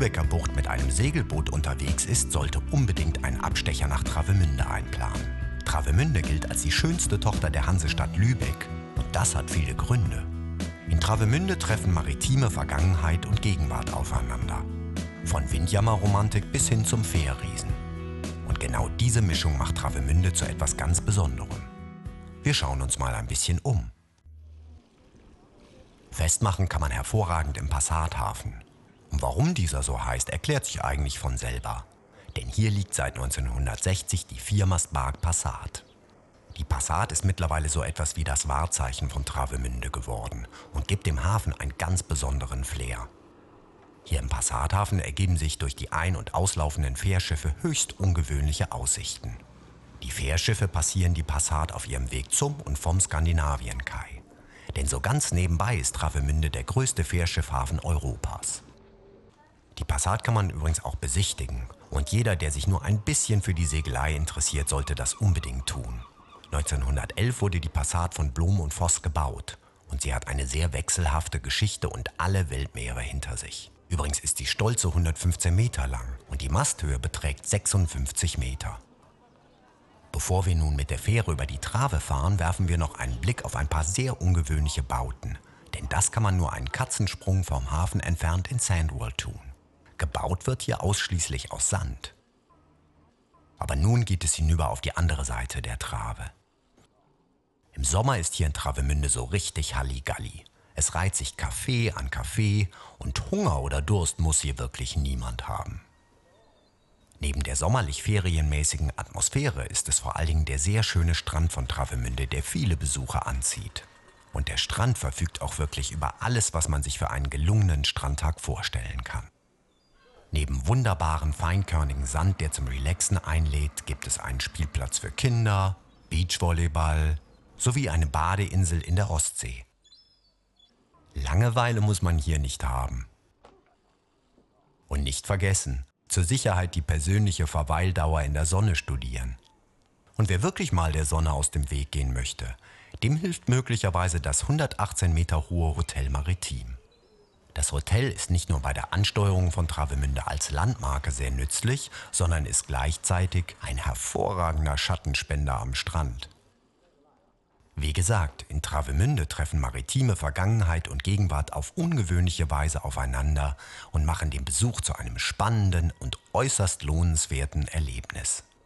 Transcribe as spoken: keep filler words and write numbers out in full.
Lübecker Bucht mit einem Segelboot unterwegs ist, sollte unbedingt einen Abstecher nach Travemünde einplanen. Travemünde gilt als die schönste Tochter der Hansestadt Lübeck und das hat viele Gründe. In Travemünde treffen maritime Vergangenheit und Gegenwart aufeinander. Von Windjammerromantik bis hin zum Fährriesen. Und genau diese Mischung macht Travemünde zu etwas ganz Besonderem. Wir schauen uns mal ein bisschen um. Festmachen kann man hervorragend im Passathafen. Und warum dieser so heißt, erklärt sich eigentlich von selber. Denn hier liegt seit neunzehnhundertsechzig die Viermast-Bark Passat. Die Passat ist mittlerweile so etwas wie das Wahrzeichen von Travemünde geworden und gibt dem Hafen einen ganz besonderen Flair. Hier im Passathafen ergeben sich durch die ein- und auslaufenden Fährschiffe höchst ungewöhnliche Aussichten. Die Fährschiffe passieren die Passat auf ihrem Weg zum und vom Skandinavienkai. Denn so ganz nebenbei ist Travemünde der größte Fährschiffhafen Europas. Die Passat kann man übrigens auch besichtigen und jeder, der sich nur ein bisschen für die Segelei interessiert, sollte das unbedingt tun. neunzehnhundertelf wurde die Passat von Blom und Voss gebaut und sie hat eine sehr wechselhafte Geschichte und alle Weltmeere hinter sich. Übrigens ist sie stolze hundertfünfzehn Meter lang und die Masthöhe beträgt sechsundfünfzig Meter. Bevor wir nun mit der Fähre über die Trave fahren, werfen wir noch einen Blick auf ein paar sehr ungewöhnliche Bauten. Denn das kann man nur einen Katzensprung vom Hafen entfernt in Sandwell tun. Gebaut wird hier ausschließlich aus Sand. Aber nun geht es hinüber auf die andere Seite der Trave. Im Sommer ist hier in Travemünde so richtig Halligalli. Es reiht sich Kaffee an Kaffee und Hunger oder Durst muss hier wirklich niemand haben. Neben der sommerlich ferienmäßigen Atmosphäre ist es vor allen Dingen der sehr schöne Strand von Travemünde, der viele Besucher anzieht. Und der Strand verfügt auch wirklich über alles, was man sich für einen gelungenen Strandtag vorstellen kann. Neben wunderbaren, feinkörnigen Sand, der zum Relaxen einlädt, gibt es einen Spielplatz für Kinder, Beachvolleyball sowie eine Badeinsel in der Ostsee. Langeweile muss man hier nicht haben. Und nicht vergessen, zur Sicherheit die persönliche Verweildauer in der Sonne studieren. Und wer wirklich mal der Sonne aus dem Weg gehen möchte, dem hilft möglicherweise das hundertachtzehn Meter hohe Hotel Maritim. Das Hotel ist nicht nur bei der Ansteuerung von Travemünde als Landmarke sehr nützlich, sondern ist gleichzeitig ein hervorragender Schattenspender am Strand. Wie gesagt, in Travemünde treffen maritime Vergangenheit und Gegenwart auf ungewöhnliche Weise aufeinander und machen den Besuch zu einem spannenden und äußerst lohnenswerten Erlebnis.